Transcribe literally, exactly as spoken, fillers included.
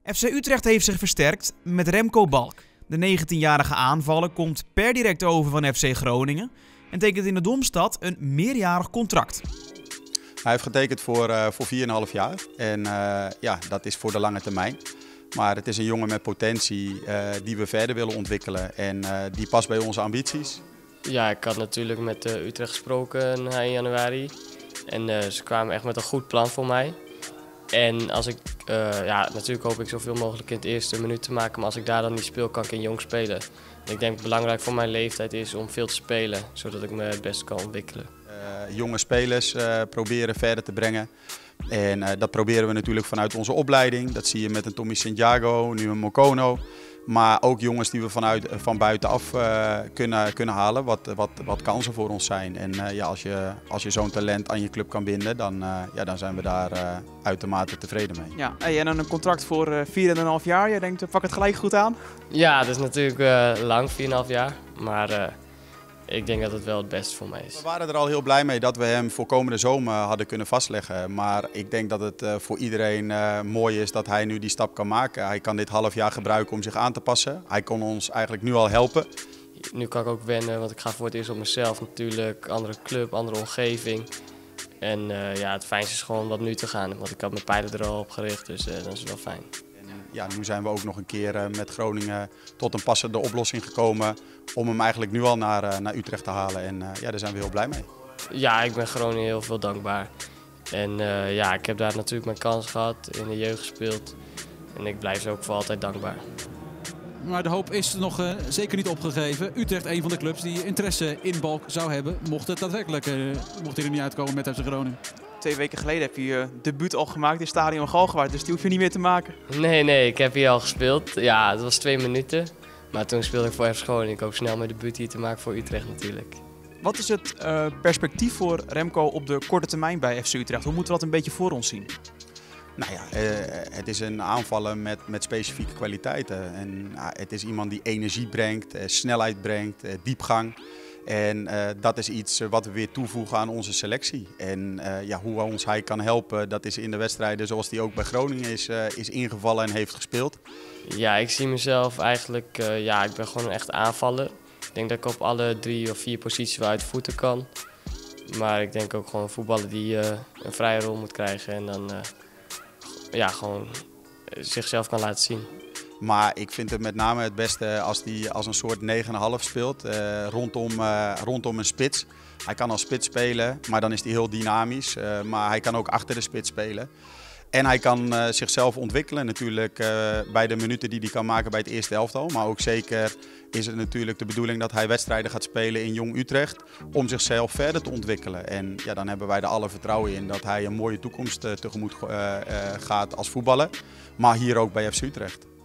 F C Utrecht heeft zich versterkt met Remco Balk. De negentienjarige aanvaller komt per direct over van F C Groningen en tekent in de Domstad een meerjarig contract. Hij heeft getekend voor, uh, voor vier komma vijf jaar en uh, ja, dat is voor de lange termijn. Maar het is een jongen met potentie uh, die we verder willen ontwikkelen en uh, die past bij onze ambities. Ja, ik had natuurlijk met uh, Utrecht gesproken in januari en uh, ze kwamen echt met een goed plan voor mij. En als ik, uh, ja, natuurlijk hoop ik zoveel mogelijk in het eerste minuut te maken, maar als ik daar dan niet speel, kan ik in jong spelen. En ik denk dat het belangrijk voor mijn leeftijd is om veel te spelen, zodat ik me het beste kan ontwikkelen. Uh, jonge spelers uh, proberen verder te brengen. En uh, dat proberen we natuurlijk vanuit onze opleiding. Dat zie je met een Tommy Santiago, nu een Mokono. Maar ook jongens die we vanuit, van buitenaf uh, kunnen, kunnen halen, wat, wat, wat kansen voor ons zijn. En uh, ja, als je, als je zo'n talent aan je club kan binden, dan, uh, ja, dan zijn we daar uh, uitermate tevreden mee. Ja, en dan een contract voor uh, vier komma vijf jaar. Je denkt, pak het gelijk goed aan? Ja, dat is natuurlijk uh, lang, vier komma vijf jaar. Maar uh, ik denk dat het wel het beste voor mij is. We waren er al heel blij mee dat we hem voor komende zomer hadden kunnen vastleggen. Maar ik denk dat het uh, voor iedereen uh, mooi is dat hij nu die stap kan maken. Hij kan dit half jaar gebruiken om zich aan te passen. Hij kon ons eigenlijk nu al helpen. Nu kan ik ook wennen, want ik ga voor het eerst op mezelf natuurlijk. Andere club, andere omgeving. En uh, ja, het fijnste is gewoon wat nu te gaan. Want ik had mijn pijlen er al op gericht, dus uh, dat is wel fijn. Ja, nu zijn we ook nog een keer met Groningen tot een passende oplossing gekomen om hem eigenlijk nu al naar, naar Utrecht te halen. En uh, ja, daar zijn we heel blij mee. Ja, ik ben Groningen heel veel dankbaar. En uh, ja, ik heb daar natuurlijk mijn kans gehad, in de jeugd gespeeld. En ik blijf ze ook voor altijd dankbaar. Maar de hoop is nog uh, zeker niet opgegeven. Utrecht, een van de clubs die interesse in Balk zou hebben, mocht het daadwerkelijk uh, mocht hij er niet uitkomen met F C Groningen. Twee weken geleden heb je je debuut al gemaakt in Stadion Galgenwaard, dus die hoef je niet meer te maken. Nee, nee, ik heb hier al gespeeld. Ja, het was twee minuten. Maar toen speelde ik voor F C Groningen. Ik hoop snel mijn debuut hier te maken voor Utrecht natuurlijk. Wat is het uh, perspectief voor Remco op de korte termijn bij F C Utrecht? Hoe moeten we dat een beetje voor ons zien? Nou ja, uh, het is een aanvaller met, met specifieke kwaliteiten. En, uh, het is iemand die energie brengt, uh, snelheid brengt, uh, diepgang. En uh, dat is iets wat we weer toevoegen aan onze selectie. En uh, ja, hoe ons hij kan helpen, dat is in de wedstrijden zoals die ook bij Groningen is, uh, is ingevallen en heeft gespeeld. Ja, ik zie mezelf eigenlijk, uh, ja, ik ben gewoon een echt aanvaller. Ik denk dat ik op alle drie of vier posities wel uit de voeten kan. Maar ik denk ook gewoon een voetballer die uh, een vrije rol moet krijgen en dan uh, ja, gewoon zichzelf kan laten zien. Maar ik vind het met name het beste als hij als een soort negen komma vijf speelt, uh, rondom, uh, rondom een spits. Hij kan als spits spelen, maar dan is hij heel dynamisch. Uh, maar hij kan ook achter de spits spelen. En hij kan uh, zichzelf ontwikkelen natuurlijk uh, bij de minuten die hij kan maken bij het eerste elftal. Maar ook zeker is het natuurlijk de bedoeling dat hij wedstrijden gaat spelen in Jong Utrecht om zichzelf verder te ontwikkelen. En ja, dan hebben wij er alle vertrouwen in dat hij een mooie toekomst uh, tegemoet uh, uh, gaat als voetballer. Maar hier ook bij F C Utrecht.